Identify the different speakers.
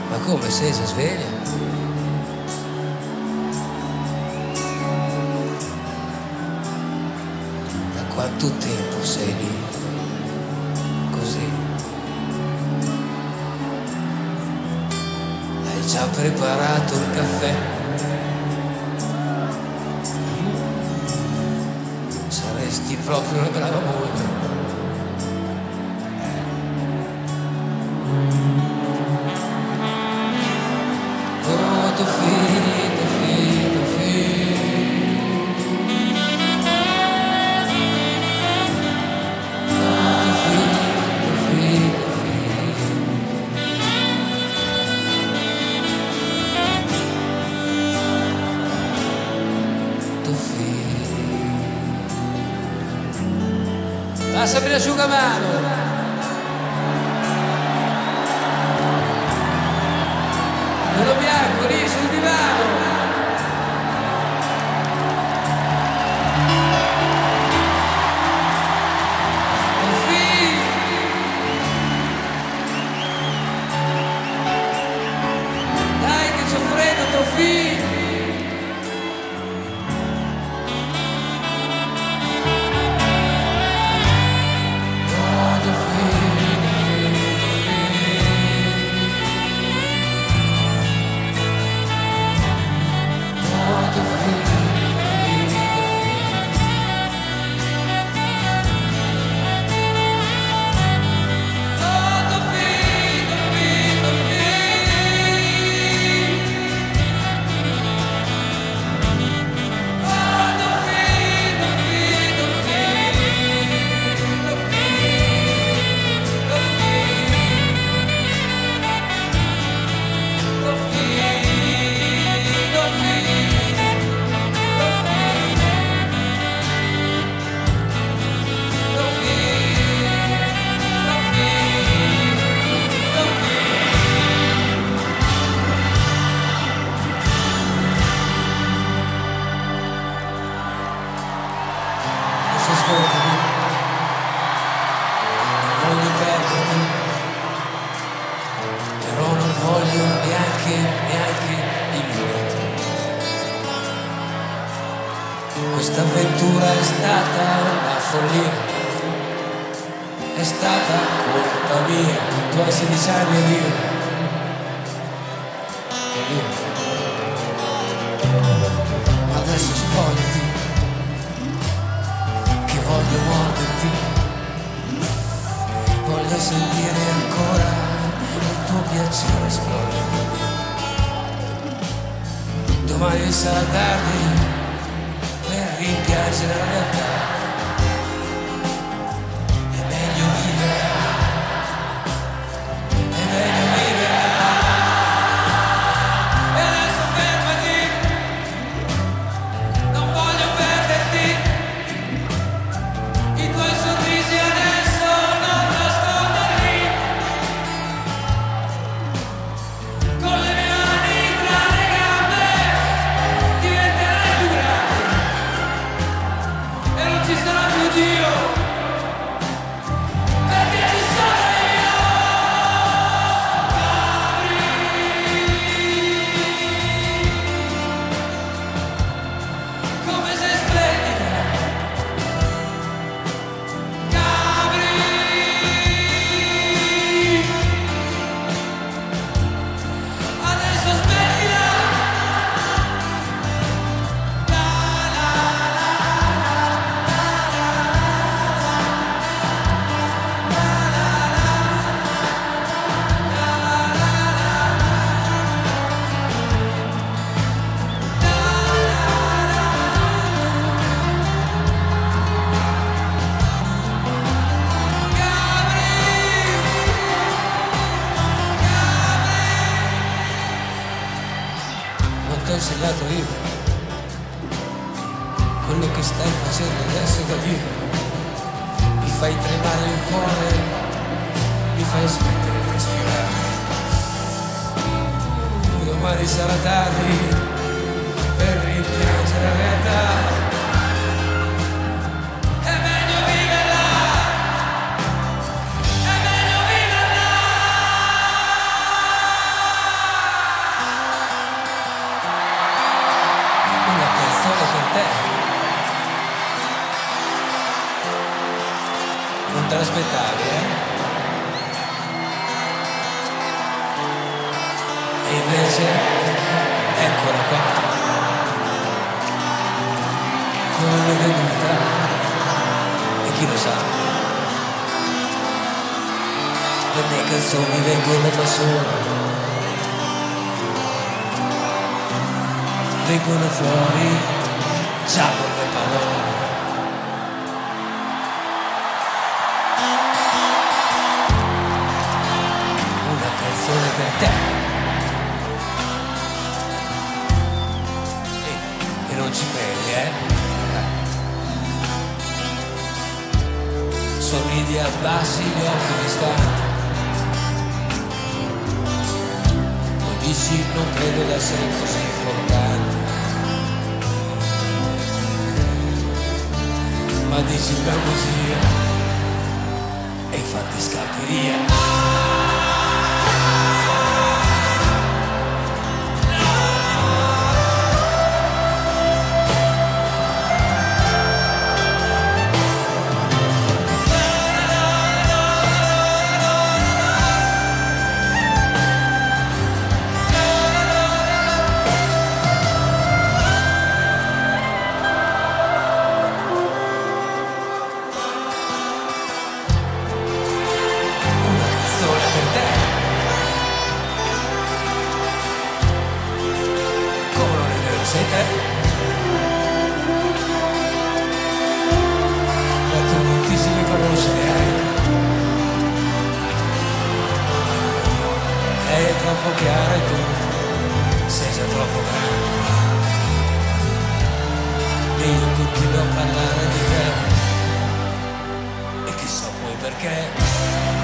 Speaker 1: Ma come, sei già sveglia? Da quanto tempo sei lì? Così. Hai già preparato il caffè? Saresti proprio una brava moglie. Passami l'asciugamano. Quello bianco lì sul divano. Dai che c'ho freddo, Tofì. Non voglio perderti, però non voglio neanche illuderti. Questa avventura è stata una follia, è stata colpa mia. Tu hai 16 anni ed io. Adesso spogliati, che voglio morderti, voglio sentire ancora il tuo piacere esplodere. Domani sarà tardi per rimpiangere la realtà. È meglio vivere, è meglio vivere. E adesso fermati, non voglio perderti. I tuoi sorrisi adesso non nasconderli. Con le mie mani tra le gambe diventerai più grande e non ci sarà più Dio, perché ci sono io. Gabri, come sei splendida. Gabri, adesso smettila. Non ti ho insegnato io quello che stai facendo adesso da Dio. Mi fai tremare il cuore, mi fai smettere di respirare. Domani sarà tardi per rimpiangere la realtà. È meglio viverla, è meglio viverla. sera, eccola qua, come è venuta, e chi lo sa, le mie canzoni vengono da sole, vengono fuori già con le parole. Una canzone per te. E non ci credi, Sorridi, abbassi gli occhi distanti. Poi dici non credo di essere così importante. Ma dici una bugia e infatti scappi via. Sei te, ma tu non ti si mi conosci neanche, lei è troppo chiara e tu sei già troppo grande, e io continuo a parlare di te, e chissà poi perché.